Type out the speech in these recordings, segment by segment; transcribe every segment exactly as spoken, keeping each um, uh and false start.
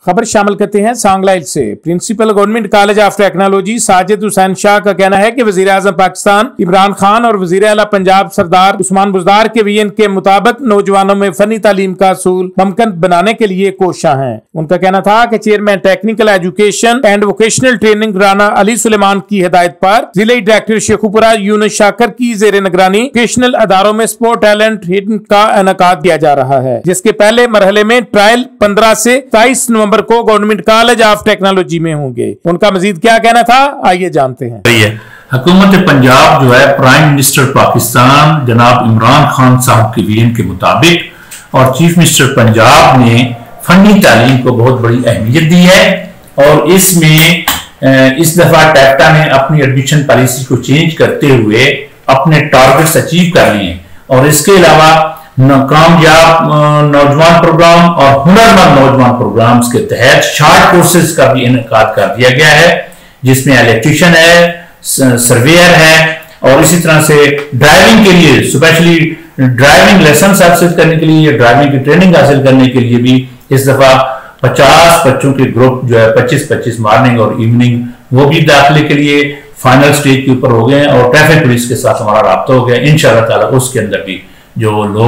खबर शामिल करते हैं सांगलाइल से। Principal government college of technology Sajid Hussain Shah का कहना है कि वजीर आजम पाकिस्तान इमरान खान और वजीर आला पंजाब सरदार उस्मान बुज़दार के विजन के मुताबिक नौजवानों में फनी तालीम का असूल मुमकिन बनाने के लिए कोशिशां हैं। उनका कहना था कि chairman technical education and vocational training Rana Ali Suleman की हिदायत पर जिले डायरेक्टर शेखुपुरा यूनुस शाकर की जेर निगरानी वोकेशनल अदारों में स्पोर्ट टैलेंट हिट का इनेकाद किया जा रहा है, जिसके पहले मरहले में ट्रायल पंद्रह से तेईस नवंबर को गवर्नमेंट कॉलेज ऑफ टेक्नोलॉजी में होंगे। उनका मजीद क्या कहना था, आइए जानते हैं। हुकूमत पंजाब जो है प्राइम मिनिस्टर पाकिस्तान जनाब इमरान खान साहब के विजन के मुताबिक और चीफ मिनिस्टर पंजाब ने फनी तालीम को बहुत बड़ी अहमियत दी है और इसमें इस दफा टैप्टा ने अपनी एडमिशन पॉलिसी को चेंज करते हुए अपने टारगेट्स अचीव कर लिए और इसके अलावा कामयाब नौजवान प्रोग्राम और हुनरमंद नौजवान प्रोग्राम्स के तहत शार्ट कोर्सेज का भी इनेकाद कर दिया गया है, जिसमें इलेक्ट्रिशियन है, सर्वेयर है और इसी तरह से ड्राइविंग के लिए स्पेशली ड्राइविंग लाइसेंस हासिल करने के लिए, ड्राइविंग की ट्रेनिंग हासिल करने के लिए भी इस दफा पचास बच्चों के ग्रुप जो है पच्चीस पच्चीस मॉर्निंग और इवनिंग वो भी दाखिले के लिए फाइनल स्टेज के ऊपर हो गए और ट्रैफिक पुलिस के साथ हमारा राब्ता हो गया। इंशाअल्लाह ताला उसके अंदर भी जो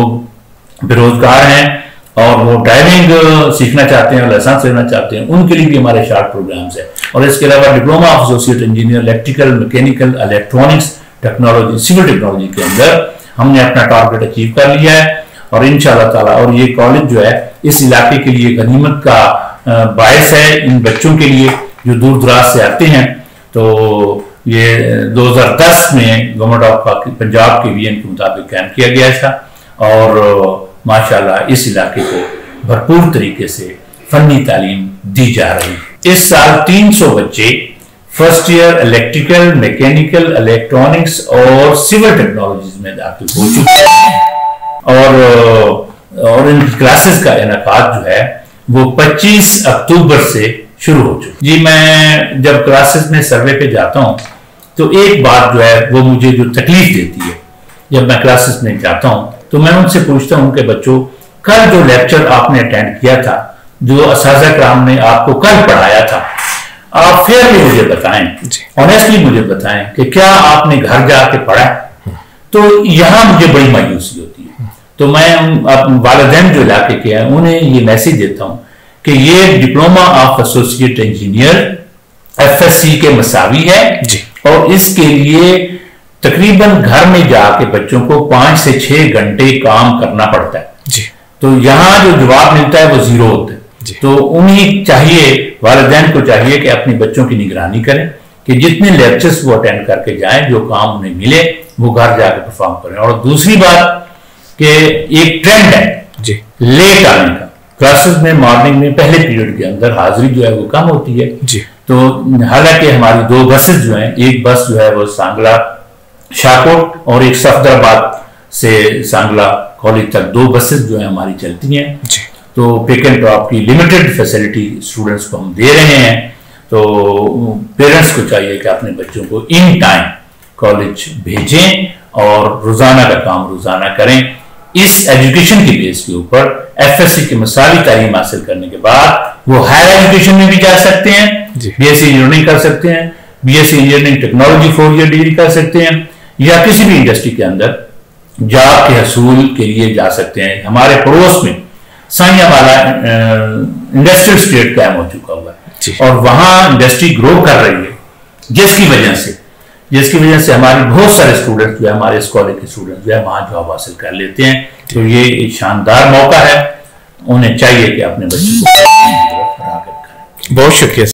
लोग बेरोजगार हैं और वो ड्राइविंग सीखना चाहते हैं, लाइसेंस लेना चाहते हैं, उनके लिए भी हमारे शार्ट प्रोग्राम्स हैं और इसके अलावा diploma of associate engineer electrical, mechanical, electronics technology, civil technology के अंदर हमने अपना टारगेट अचीव कर लिया है और इंशाअल्लाह ताला और ये कॉलेज जो है इस इलाके के लिए गनीमत का बायस है इन बच्चों के लिए जो दूर दराज से आते हैं। तो ये दो हज़ार दस में गवर्नमेंट ऑफ पंजाब के विजन के मुताबिक कायम किया गया था और माशाल्लाह इस इलाके को भरपूर तरीके से फनी तालीम दी जा रही है। इस साल तीन सौ बच्चे first year electrical, mechanical, electronics और सिविल टेक्नोलॉजीज में दाखिल हो चुके हैं और और इन क्लासेस का इनेकाद जो है वो पच्चीस अक्टूबर से शुरू हो चुकी। जी मैं जब क्लासेस में सर्वे पे जाता हूँ तो एक बात जो है वो मुझे जो तकलीफ देती है, जब मैं क्लासेस में जाता हूँ तो मैं उनसे पूछता हूँ कि बच्चों कल जो लेक्चर आपने अटेंड किया था, जो असातिज़ा कराम ने आपको कल पढ़ाया था, आप फेयरली मुझे बताएं, ऑनेस्टली मुझे बताएं कि क्या आपने घर जाके पढ़ा। तो यहाँ मुझे बड़ी मायूसी होती है। तो मैं वालिदैन जो इलाके के हैं उन्हें ये मैसेज देता हूँ कि ये diploma of associate engineer F S C के मसावी है जी। और इसके लिए तकरीबन घर में जाके बच्चों को पांच से छह घंटे काम करना पड़ता है जी। तो यहाँ जो जवाब मिलता है वो जीरो होता है। तो उन्हें चाहिए, वालिदैन को चाहिए कि अपने बच्चों की निगरानी करें कि जितने लेक्चर्स वो अटेंड करके जाएं, जो काम उन्हें मिले वो घर जाके परफॉर्म करें। और दूसरी बात कि एक ट्रेंड है जी लेट आने का, क्लासेस में मॉर्निंग में पहले पीरियड के अंदर हाजिरी जो है वो कम होती है जी। तो हालांकि हमारी दो बसेस जो हैं, एक बस जो है वो सांगला शाहकोट और एक सफदराबाद से सांगला कॉलेज तक दो बसेस जो है हमारी चलती हैं जी। तो पिक एंड ड्रॉप की लिमिटेड फैसिलिटी स्टूडेंट्स को हम दे रहे हैं। तो पेरेंट्स को चाहिए कि अपने बच्चों को इन टाइम कॉलेज भेजें और रोजाना का काम रोजाना करें। इस एजुकेशन की बेस के ऊपर एफ एस सी की मसावी तालीम हासिल करने के बाद वो हायर एजुकेशन में भी जा सकते हैं, बी एस सी इंजीनियरिंग कर सकते हैं, B S C engineering technology four year degree कर सकते हैं या किसी भी इंडस्ट्री के अंदर जॉब के हसूल के लिए जा सकते हैं। हमारे पड़ोस में साइयावाला इंडस्ट्रियल स्टेट कायम हो चुका हुआ है और वहां इंडस्ट्री ग्रो कर रही है, जिसकी वजह से जिसकी वजह से हमारे बहुत सारे स्टूडेंट्स जो है हमारे इस कॉलेज के स्टूडेंट्स जो है वहां जॉब हासिल कर लेते हैं। तो ये एक शानदार मौका है, उन्हें चाहिए कि अपने बच्चों को बहुत शुक्रिया।